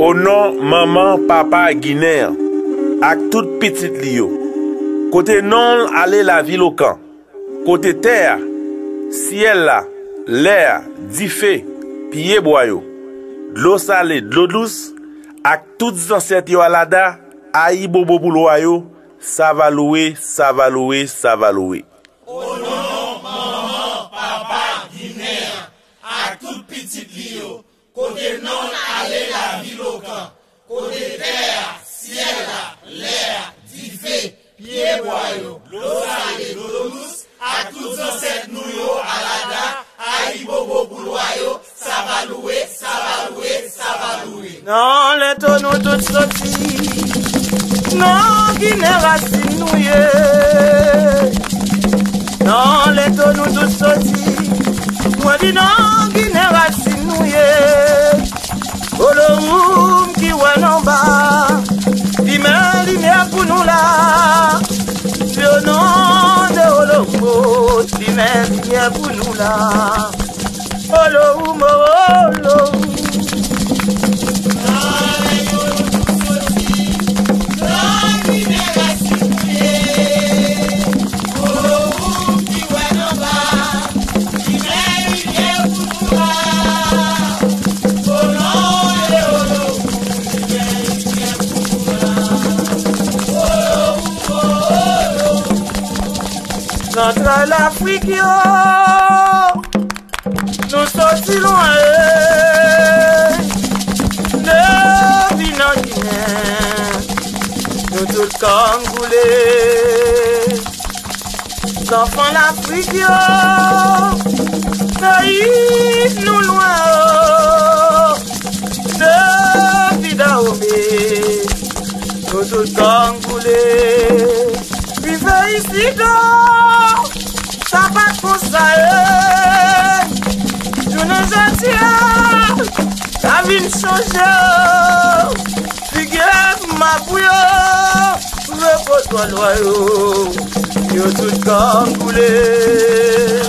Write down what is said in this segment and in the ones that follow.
Au nom maman, papa Guinée, ak tout petit li yo. Côté non aller la ville au camp. Côté terre, ciel là, l'air, di feu, pied boyo. De l'eau salée, de l'eau douce, ak toutes ancêtres yo alada, aïe bobo bouloa yo, ça va louer, ça va louer, ça va louer. Au nom maman, papa Guinée, ak tout petit li yo. Côté non aller la ville au camp. Côté terre, ciel là, l'air, di feu, pied boyo. L'eau salée, l'eau douce, à tous ancêtres nous yo, alada, aïe bobo bouloyo, ça va louer, ça va louer, ça va louer. Non, les tonneaux tout sortis, non, Guinée racine nous non, les tonneaux tout sortis, moi dis non, Guinée racine nous oh le roum qui ouane en bas, lumière pour nous là. Le nom de Olombo, lumière pour nous là. Olombo, Olombo. Entre l'Afrique, nous sortis loin de Guinée, nous tous Congolais, enfants l'Afrique, naïfs nous loin de Vidaomé, nous tous Congolais, vivez ici ça va comme ça, je ne sais la vie change, figure ma bouille, le poteau loyau, yo tout Congolais.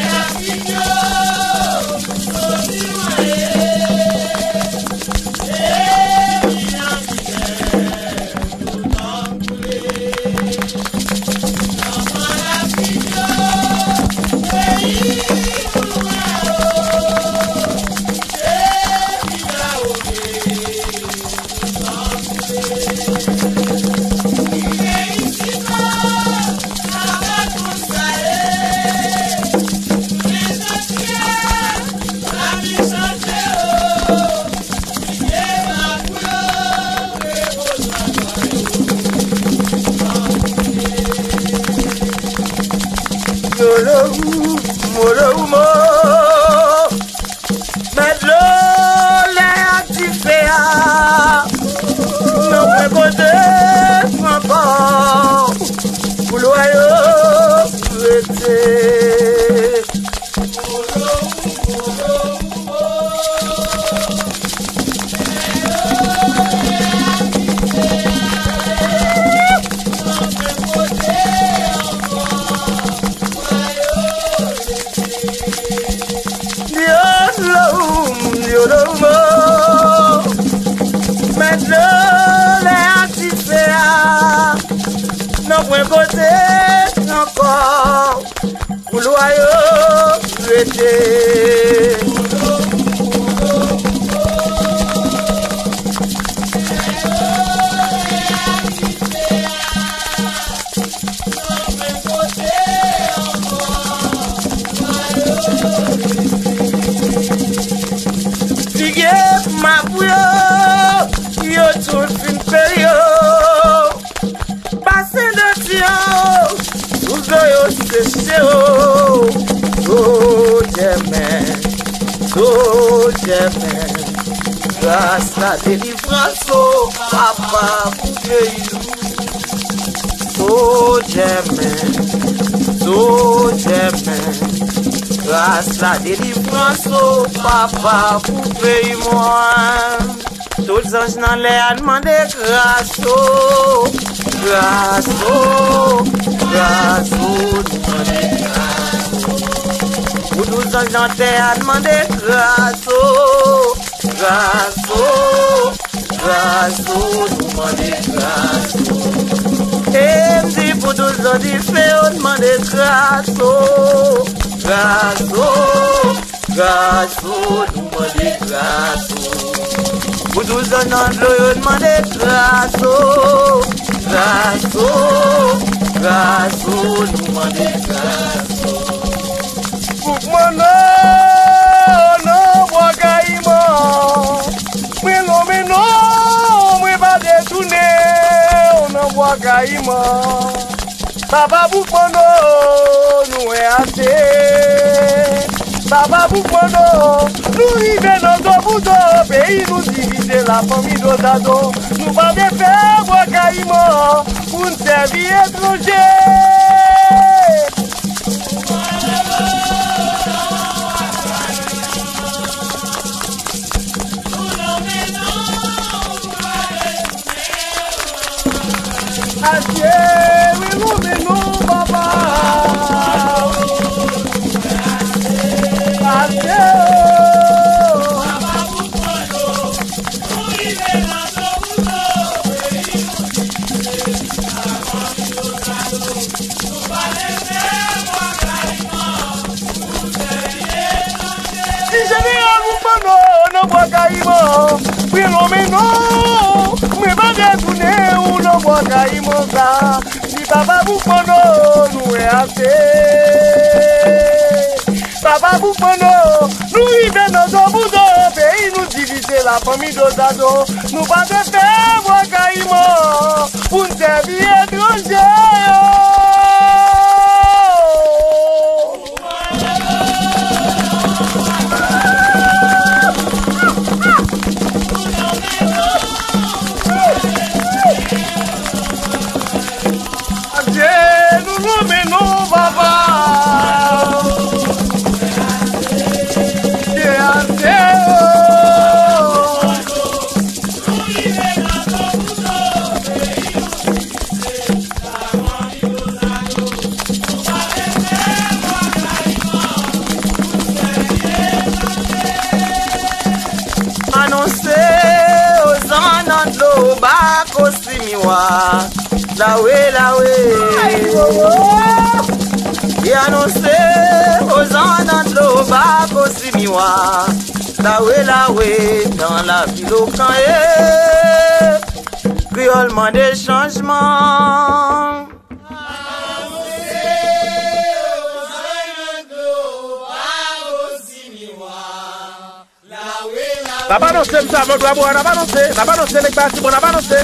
Grâce la délivrance au papa pour pays nous. Oh j'aime, grâce la délivrance au papa pour pays moi. Tous les anges dans l'air demandent grâce oh, grâce oh, grâce oh, pour tous les anges dans terre demandent grâce oh. Grâce, grâce, nous demandons grâce. Et si pour tous les diffés, on demande grâce, grâce, grâce, nous demandons grâce. Pour tous les noms de l'eau, on demande grâce, grâce, grâce, nous demandons grâce. Pour moi, non, moi, caïman. Mais non, moi, pas détourner, on en voit caïman. Papa, pour moi, nous est assez. Papa, pour moi, nous vivons dans nos bouteaux, pays, nous diviser la famille d'Odado. Nous pas de faire, moi, caïman, pour nous servir étranger. Adieu, we love you, no, Baba. Adieu. Si je viens à Moupano, non, Bois-Caïman, we love you, no. Mais pas détourner ou non bois caïmonga. Si papa vous prend nous est assez. Papa vous prend nous vivons dans un bout de pays, nous diviser la famille d'Odado. Nous pas de faire bois caïmon pour nous servir étranger. Lawe, et annoncé aux gens de l'eau, Bako Simiwa, lawe, dans la ville au camp, criolement des changements. La pas annoncé, ça va doit boire, la pas annoncé les passes, on a pas annoncé.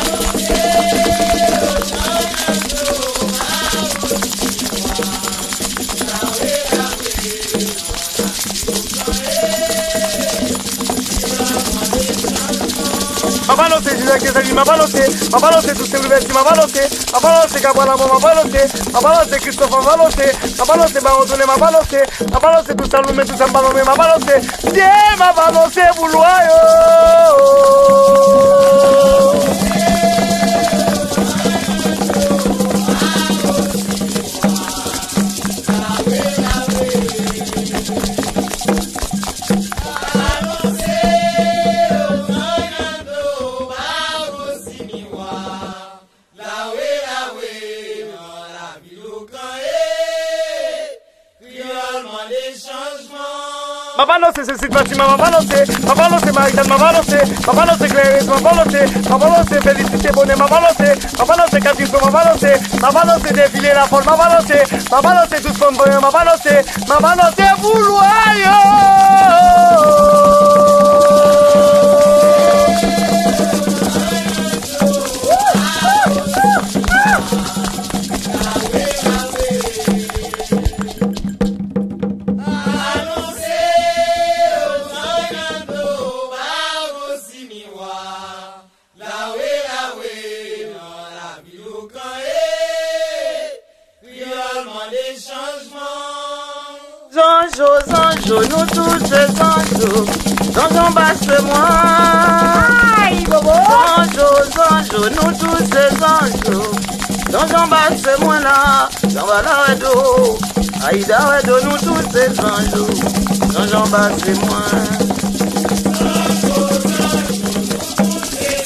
Ma balote, je dis que ma balote tout c'est ma balote Gabola, ma balote Christophe, ma balote Barodone, ma balote tout Salomé, tout Sambalomé, ma balote Dieu, ma balote, Bouloyo. Ma balote, c'est Fatima, ma balote Marie-Jeanne, ma balote Claire, ma balote Félicité Bonnet, ma balote Caputo, ma balote Défilé la folle, ma balote Tous Fondboyant, ma balote Bouloyo. Zanjo, nous tous ces anjos, Zanjo basse-moi. Zanjo, nous tous ces anjos, Zanjo basse-moi là, Zambala Wedo, Aïda Wedo, nous tous ces anjos, Zanjo basse-moi.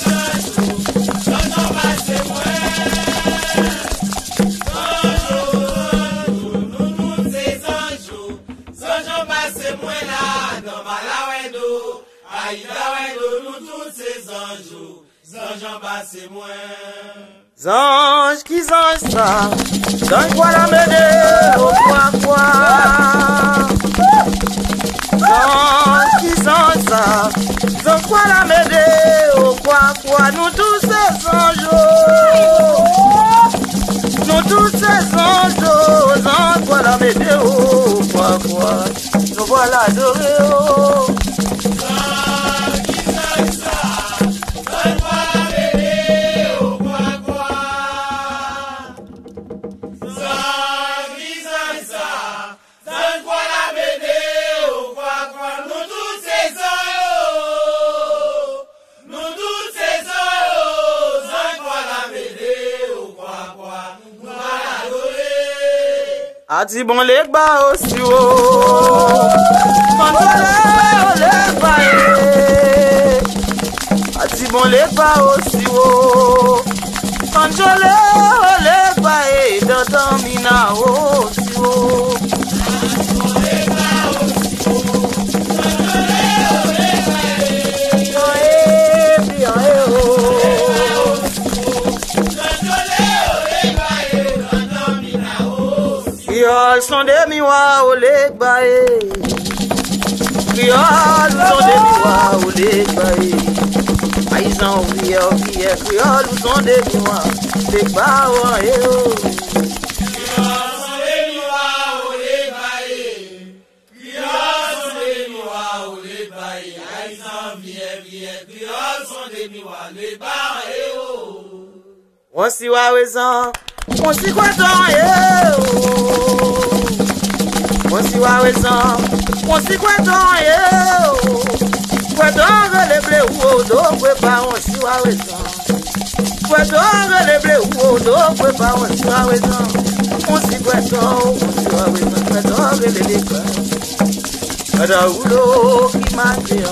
c'est moi. Zange qui zange ça, zange quoi la mêlée, au quoi. Zange qui zange ça, zange quoi la mêlée, au quoi. Nous tous ces anges, nous tous ces anges, zange quoi la mêlée, au quoi. Nous voilà adorés, oh. Ati bon les bas aussi oh, les bas ati bon les bas aussi oh, les bas dans mina aussi oh. Criol sont des miroirs au lait baé. Criol sont des miroirs au lait baé. Aïsan oublié, criol sont des miroirs, les baouans et oh. Criol sont des miroirs au lait baé. Criol sont des miroirs au lait baé. Aïsan oublié, criol sont des miroirs, les baouans et oh. On s'y va raison, on s'y quoi tant et oh. On s'y va raison, on s'y quoi tant et oh. Quoi tant les blés ou d'eau, pas on s'y va raison. Quoi tant les blés ou d'eau, pas on s'y va raison. On s'y quoi tant, on s'y va raison. Quoi tant les légumes, quoi tant l'eau qui m'a dit.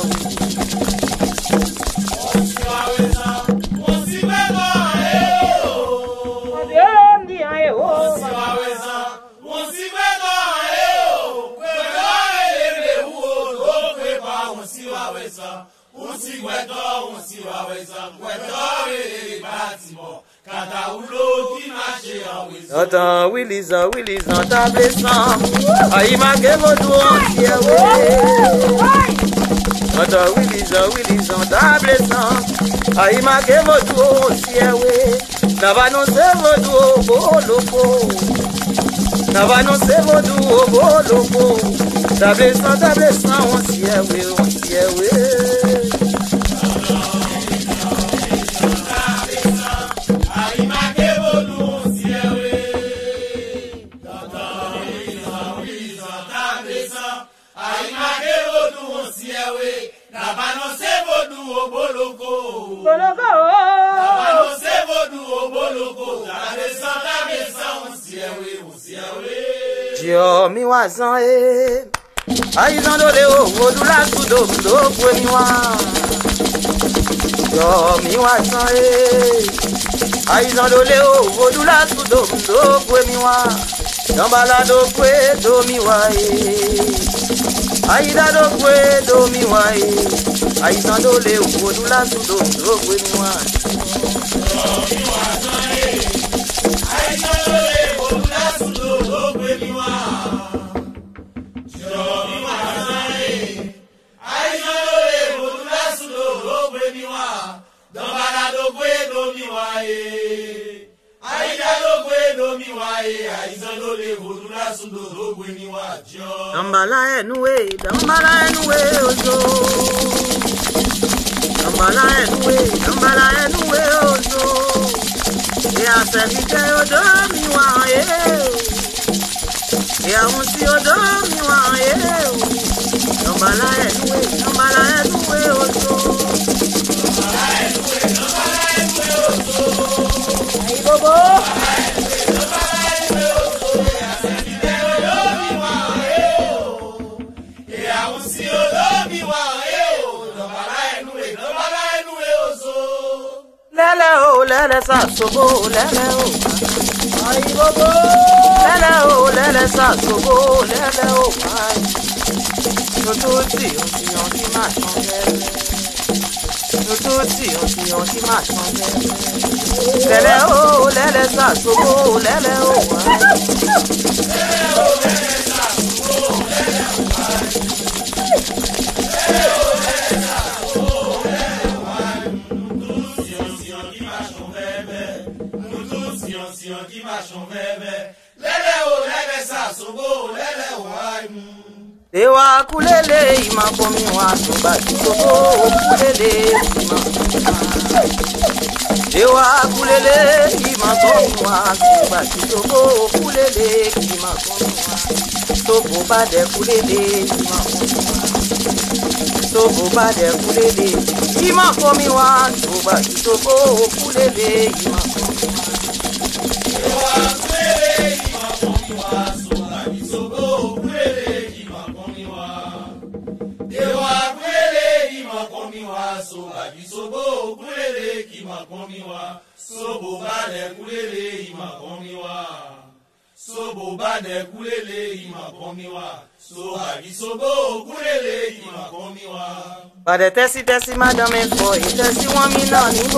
Attends, Willis, t'as blessé. Aïe, ma gueule, vous attends, Willis, t'as blessé. Aïe, ma gueule, vous n'ava non c'est votre loco. N'ava non c'est votre loco. T'as blessé, on s'y est, oui. Yo mi wazan aizan do le o do la do kwe mi wa. Yo mi wazan aizan do le o do la do kwe mi wa. Dambala do kwe do mi wa aida do kwe do mi wa aizan do le o do la do kwe mi wa. Yo mi wazan aizan do le o do la do kwe mi wa. Dambala enwe ozo. Dambala enwe ozo. E a servite odo mi wa e a unsi odo mi wa Dambala enwe ozo. Dambala enwe ozo. Ai bobo. Lele sa sobo, lele o. Ai bobo. Lele sa sobo, lele o. Ai. Tutti, on ti ma changelle. nous tous si on qui marche en l'air. Lélé oh, lélé ça sobo, lélé oh. Ewa kulele ima komi wa soba sobo kulele ima. Ewa kulele ima komi wa soba sobo kulele ima komi wa. Sobo bade kulele ima komi wa. Sobo bade kulele ima komi wa soba sobo kulele ima komi wa. Ewa kulele ima komi wa soba sobo kulele. Sobo kulele kima komiwa, sobo bade kulele ima komiwa, sobo bade kulele ima komiwa, sobo kulele ima komiwa. Bade tesi madame foi, tesi wamina nibo.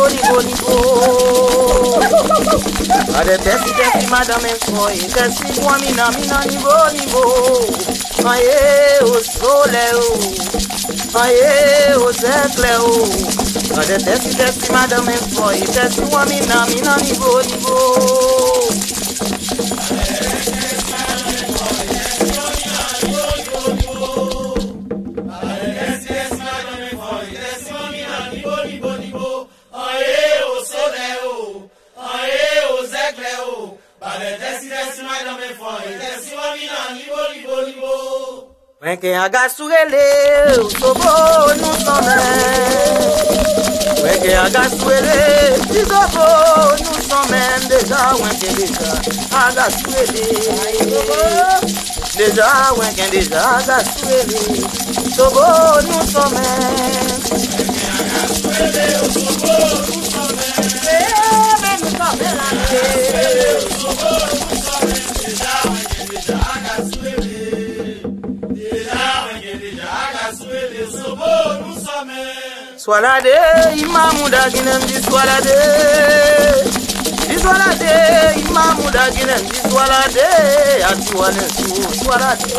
Bade tesi madame foi, tesi wamina nibo. Aye o sole o. Aye, o Zecleo. Ade tesi madame foi, tesi wamina nibo. Aye, o Soleo. Aye, o Zecleo. Ade tesi madame foi, tesi wamina nibo. When can I got to get so bold, no summer. When can I got to get so bold, no summer. Deja, when can deja, I got to get deja, when can deja, I got to get so bold, no summer. When can I got to get so bold, no summer. So bold, no summer. Deja, when can deja, I got to get. Swalade, imamuda ginem di swalade. Di swalade, imamuda ginem di swalade. Atiwane su swalade.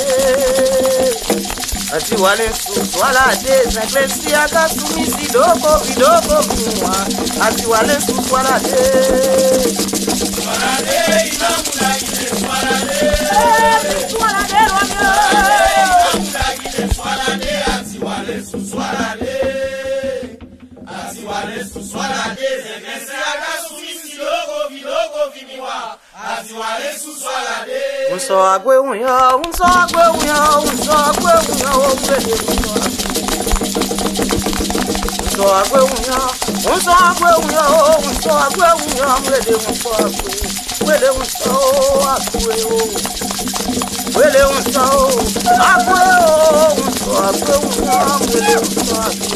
Atiwane su swalade. Saklesi aga sumisi doko vidoko kumwa. Atiwane su swalade. Swalade, imamuda ginem swalade. Swalade, romeo. Imamuda ginem swalade. Atiwane su swalade. Un so agwe unyo, un so agwe unyo, un so agwe unyo, un so agwe unyo, un so agwe unyo, un so agwe unyo, mwede un so agwe, mwede un so agwe, mwede un so agwe, un so agwe unyo, mwede un so agwe.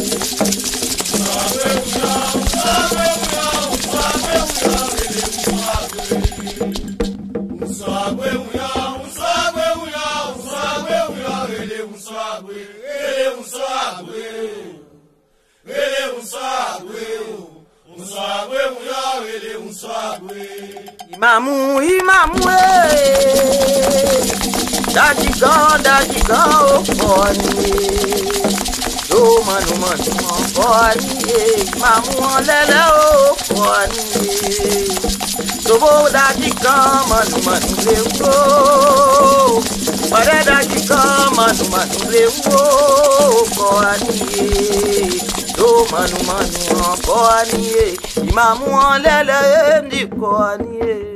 Imamu dajigan ofoni do manu ofoni imamu lele ofoni sobo dajigan manu lewo bare dajigan manu lewo ofoni do manu ofoni imamu lele ndikoni.